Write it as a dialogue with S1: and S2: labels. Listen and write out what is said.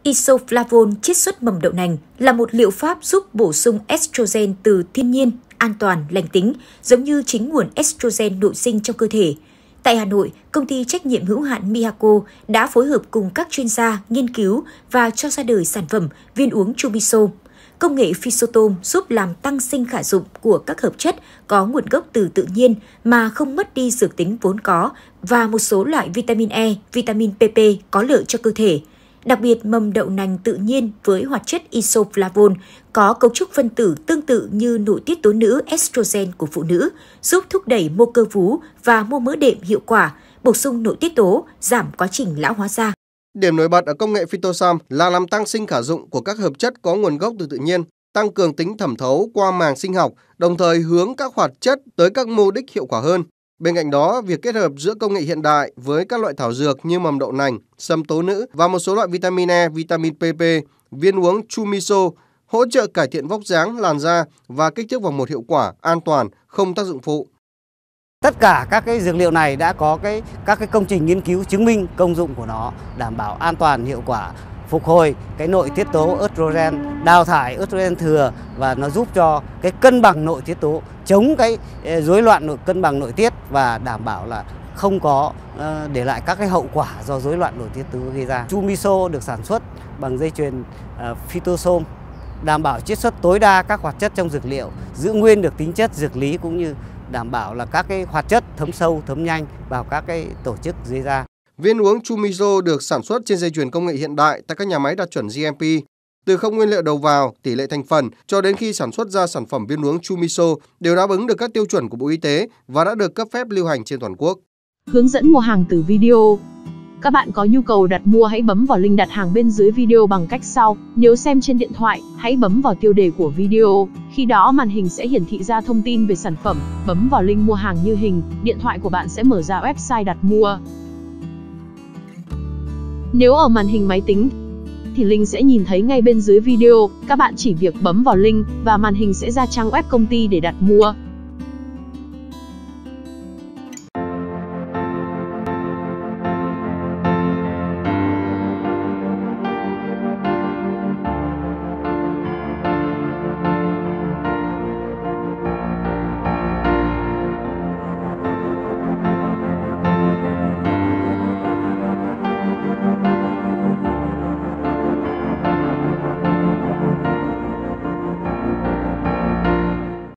S1: Isoflavone chiết xuất mầm đậu nành là một liệu pháp giúp bổ sung estrogen từ thiên nhiên, an toàn, lành tính, giống như chính nguồn estrogen nội sinh trong cơ thể. Tại Hà Nội, công ty trách nhiệm hữu hạn Miyako đã phối hợp cùng các chuyên gia nghiên cứu và cho ra đời sản phẩm viên uống Chumiso. Công nghệ Physotom giúp làm tăng sinh khả dụng của các hợp chất có nguồn gốc từ tự nhiên mà không mất đi dược tính vốn có và một số loại vitamin E, vitamin PP có lợi cho cơ thể. Đặc biệt, mầm đậu nành tự nhiên với hoạt chất isoflavone có cấu trúc phân tử tương tự như nội tiết tố nữ estrogen của phụ nữ, giúp thúc đẩy mô cơ vú và mô mỡ đệm hiệu quả, bổ sung nội tiết tố, giảm quá trình lão hóa da.
S2: Điểm nổi bật ở công nghệ Phytosom là làm tăng sinh khả dụng của các hợp chất có nguồn gốc từ tự nhiên, tăng cường tính thẩm thấu qua màng sinh học, đồng thời hướng các hoạt chất tới các mục đích hiệu quả hơn. Bên cạnh đó, việc kết hợp giữa công nghệ hiện đại với các loại thảo dược như mầm đậu nành, sâm tố nữ và một số loại vitamin E, vitamin PP, viên uống Chumiso hỗ trợ cải thiện vóc dáng, làn da và kích thước vòng một hiệu quả, an toàn, không tác dụng phụ.
S3: Tất cả các cái dược liệu này đã có các cái công trình nghiên cứu chứng minh công dụng của nó, đảm bảo an toàn, hiệu quả, phục hồi cái nội tiết tố estrogen, đào thải estrogen thừa và nó giúp cho cái cân bằng nội tiết tố, chống cái rối loạn cân bằng nội tiết và đảm bảo là không có để lại các cái hậu quả do rối loạn nội tiết tố gây ra. Chumiso được sản xuất bằng dây chuyền Phytosom, đảm bảo chiết xuất tối đa các hoạt chất trong dược liệu, giữ nguyên được tính chất dược lý cũng như đảm bảo là các cái hoạt chất thấm sâu, thấm nhanh vào các cái tổ chức dưới da.
S2: Viên uống Chumiso được sản xuất trên dây chuyền công nghệ hiện đại tại các nhà máy đạt chuẩn GMP. Từ không nguyên liệu đầu vào, tỷ lệ thành phần cho đến khi sản xuất ra sản phẩm viên uống Chumiso đều đáp ứng được các tiêu chuẩn của Bộ Y tế và đã được cấp phép lưu hành trên toàn quốc.
S4: Hướng dẫn mua hàng từ video. Các bạn có nhu cầu đặt mua hãy bấm vào link đặt hàng bên dưới video bằng cách sau. Nếu xem trên điện thoại, hãy bấm vào tiêu đề của video. Khi đó màn hình sẽ hiển thị ra thông tin về sản phẩm. Bấm vào link mua hàng như hình, điện thoại của bạn sẽ mở ra website đặt mua. Nếu ở màn hình máy tính thì link sẽ nhìn thấy ngay bên dưới video. Các bạn chỉ việc bấm vào link và màn hình sẽ ra trang web công ty để đặt mua.